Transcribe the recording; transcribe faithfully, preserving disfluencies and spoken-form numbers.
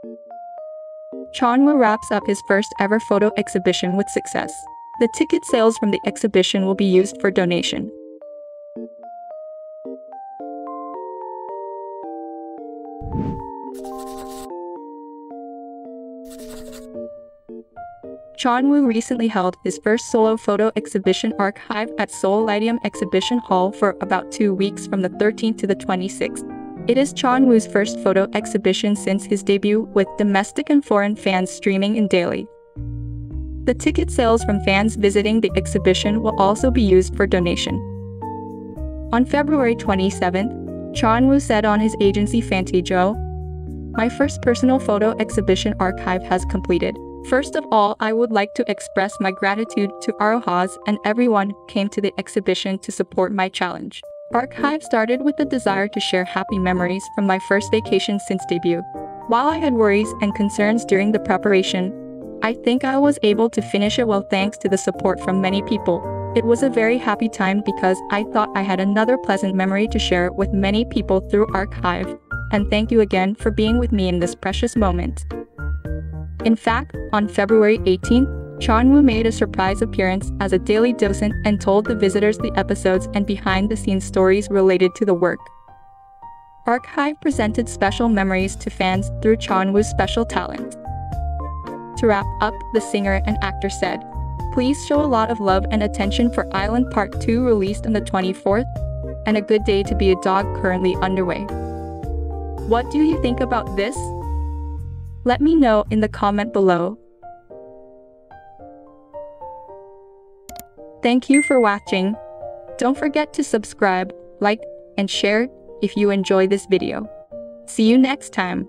Chonwoo wraps up his first ever photo exhibition with success. The ticket sales from the exhibition will be used for donation. Chonwoo recently held his first solo photo exhibition archive at Seoul Lyceum Exhibition Hall for about two weeks from the thirteenth to the twenty-sixth. It is Chonwoo's first photo exhibition since his debut, with domestic and foreign fans streaming in daily. The ticket sales from fans visiting the exhibition will also be used for donation. On February twenty-seventh, Chonwoo said on his agency Fantajo, "My first personal photo exhibition archive has completed. First of all, I would like to express my gratitude to Arohas and everyone who came to the exhibition to support my challenge. Archive started with the desire to share happy memories from my first vacation since debut. While I had worries and concerns during the preparation, I think I was able to finish it well thanks to the support from many people. It was a very happy time because I thought I had another pleasant memory to share with many people through Archive, and thank you again for being with me in this precious moment." In fact, on February eighteenth, Chonwoo made a surprise appearance as a daily docent and told the visitors the episodes and behind-the-scenes stories related to the work. Archive presented special memories to fans through Chonwoo's special talent. To wrap up, the singer and actor said, "Please show a lot of love and attention for Island Part two released on the twenty-fourth, and A Good Day to Be a Dog currently underway." What do you think about this? Let me know in the comment below. Thank you for watching. Don't forget to subscribe, like, and share if you enjoy this video. See you next time.